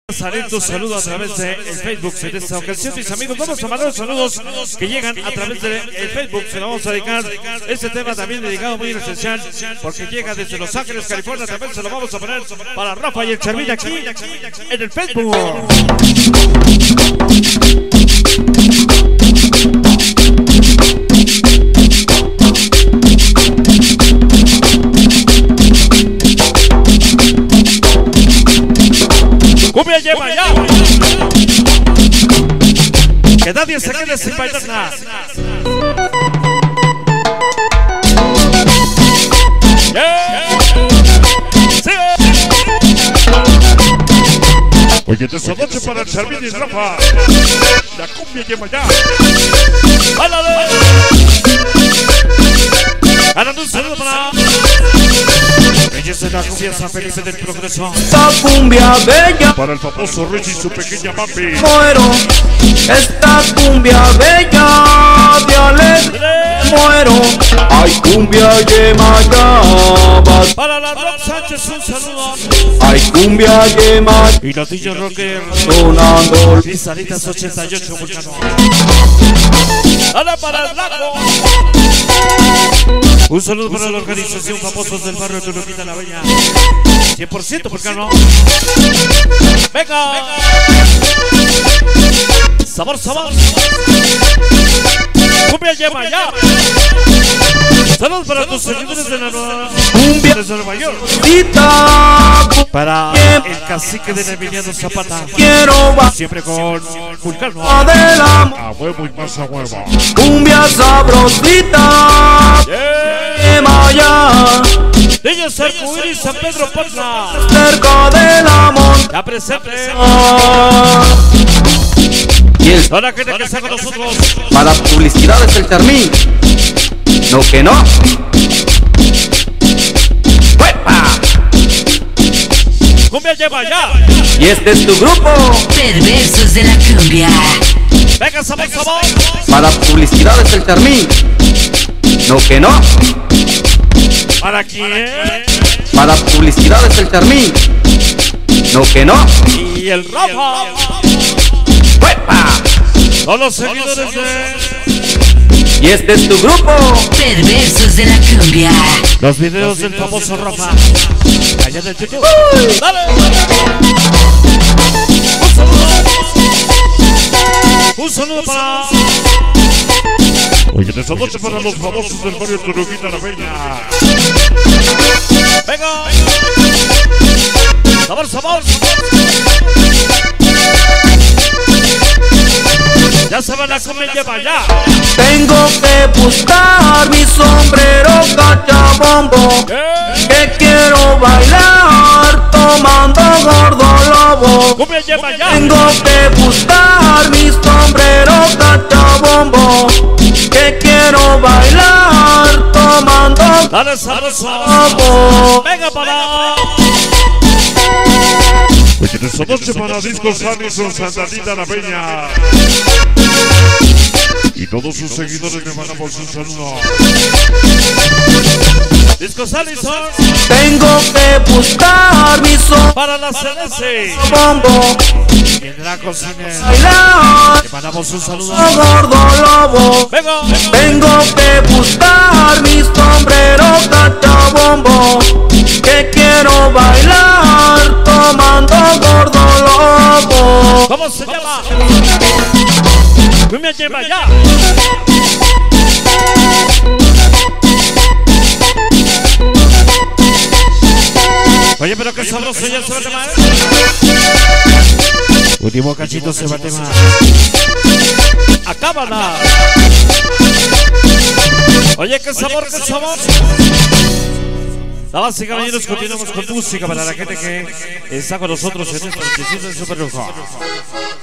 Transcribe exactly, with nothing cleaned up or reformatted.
Salir tu saludo a través de el Facebook. En esta ocasión, mis amigos, vamos a mandar los saludos que llegan a través de el Facebook. Se lo vamos a dedicar. Este tema también dedicado muy especial porque llega desde Los Ángeles, California. También se lo vamos a poner para Rafa y el Charmín aquí en el Facebook. ¡Cumbia lleva ya! Que nadie se quede sin bailar nada. Oye, de esa noche para el Charmín y Rafa. La cumbia lleva ya. ¡Álale! Ahora un saludo para ellos de la cumbia San Felipe del Progreso. Esta cumbia bella para el famoso Richie y su pequeña papi. muero, esta cumbia bella de alegría muero. Ay, cumbia Yemayaba. Para la Rock Sánchez un saludo. Ay, cumbia Yemayaba. Y los D J Rocker sonando. Lizaritas ochenta y ocho Vulcano. Ahora para el Blanco. Un saludo para la organización Famosos del Barrio de Tuluquita La Bella. cien por ciento Vulcano. Venga. Sabor, sabor. Cumbia lleva ya. Saludos para tus seguidores de la nueva Cumbia desde Nueva York. Para el cacique de Emiliano Zapata. Quiero va Siempre con Vulcano. del amor. A huevo y más a huevo. Cumbia sabrosita. Yemaya. Ellos Arcoíris San Pedro Potla. Cerca del amor. Ya presente. Y el Toda la gente que está con nosotros. para publicidades el Charmín. No que no. ¡Huepa! Cumbia lleva ya. Y este es tu grupo. Perversos de la cumbia. Venga, sabor, sabor. Para publicidades el Charmín. No que no. ¿Para quién? Para publicidades el Charmín. No que no. Y el Rafa. ¡Huepa! Son los seguidores de Y este es tu grupo. Perversos de la cumbia. los videos del famoso Rafa. Allá en el YouTube. ¡Dale! Un saludo. Un saludo para. Oye, de esa noche para los famosos del barrio Tuluquita La Bella. Venga. Sabor, sabor. Ya se van a comer, lleva ya. Tengo que buscar mi sombrero cachabombo. Que quiero bailar tomando gordo lobo. Cumbia lleva ya. Tengo que buscar mi sombrero cachabombo. Que quiero bailar tomando Dale sabroso. lobo. Venga para. Oye, de esa noche para Discos Allison Santa Anita La Peña. Y todos sus seguidores le mandamos un saludo. Discos Allison Tengo que buscar mi sombrero para la C D C. bombo. Vendrá Cocines. Bailar Le mandamos un saludo. gordo lobo. Venga. Tengo que buscar mi sombrero cachabombo. Que quiero bailar tomando gordo lobo. ¿Cómo se llama? Cumbia lleva ya. Oye, pero qué sabroso ya se va a tomar. Último cachito se va a tomar. Acábala. Oye, qué sabor, qué sabor. Damas y caballeros, continuamos con música para la gente que está con nosotros en esta edición de Super Lujo.